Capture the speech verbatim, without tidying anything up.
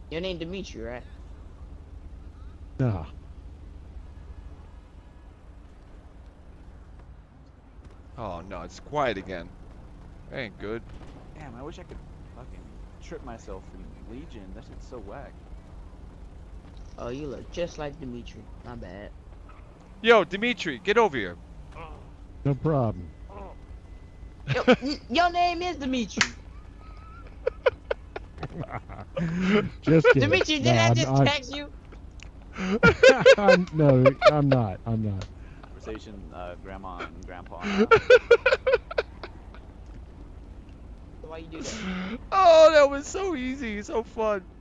Your name Dimitri, right? Nah. Oh no, it's quiet again. That ain't good. Damn, I wish I could fucking trip myself in Legion. That shit's so whack. Oh, you look just like Dimitri. My bad. Yo, Dimitri, get over here. No problem. Yo, y- your name is Dimitri. Just kidding. Dimitri, No, did I I'm, just I'm, text you? I'm, no, I'm not. I'm not. Conversation, uh, grandma and grandpa now. Why you do that? Oh, that was so easy, so fun.